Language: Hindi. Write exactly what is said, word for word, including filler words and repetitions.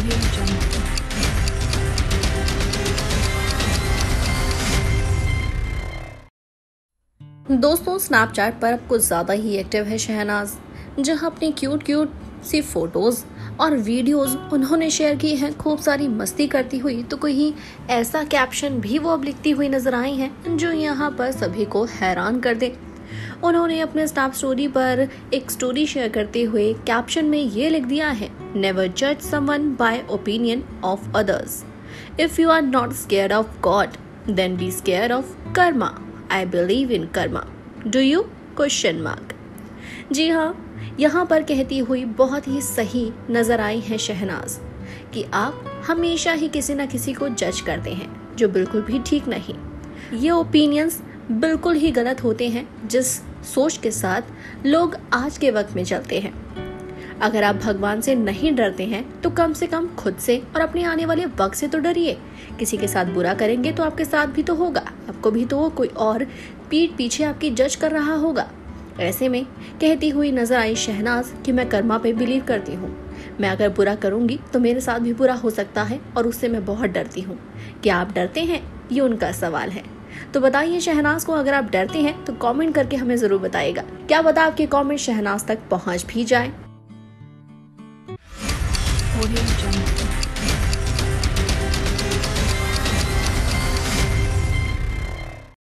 Audio Jungle. दोस्तों, स्नैपचैट पर अब कुछ ज़्यादा ही एक्टिव है शहनाज, जहां अपनी क्यूट क्यूट सी फोटोज़ और वीडियोस उन्होंने शेयर की हैं खूब सारी मस्ती करती हुई। तो कोई ऐसा कैप्शन भी वो अब लिखती हुई नजर आई हैं जो यहां पर सभी को हैरान कर दे। उन्होंने अपने स्नैप स्टोरी पर एक स्टोरी शेयर करते हुए कैप्शन में ये लिख दिया है, नेवर जज someone by opinion of others. If you are not scared of God then be scared of karma. I believe in karma, do you? Question mark. जी हाँ, यहाँ पर कहती हुई बहुत ही सही नजर आई है शहनाज कि आप हमेशा ही किसी न किसी को जज करते हैं, जो बिल्कुल भी ठीक नहीं। ये ओपिनियंस बिल्कुल ही गलत होते हैं जिस सोच के साथ लोग आज के वक्त में चलते हैं। अगर आप भगवान से नहीं डरते हैं तो कम से कम खुद से और अपने आने वाले वक्त से तो डरिए। किसी के साथ बुरा करेंगे तो आपके साथ भी तो होगा, आपको भी तो कोई और पीठ पीछे आपकी जज कर रहा होगा। ऐसे में कहती हुई नजर आई शहनाज कि मैं कर्मा पे बिलीव करती हूँ। मैं अगर बुरा करूंगी तो मेरे साथ भी बुरा हो सकता है और उससे मैं बहुत डरती हूँ। क्या आप डरते हैं? ये उनका सवाल है। तो बताइए शहनाज को, अगर आप डरते हैं तो कमेंट करके हमें जरूर बताइएगा। क्या पता आपके कमेंट शहनाज तक पहुंच भी जाए। Audio Jungle.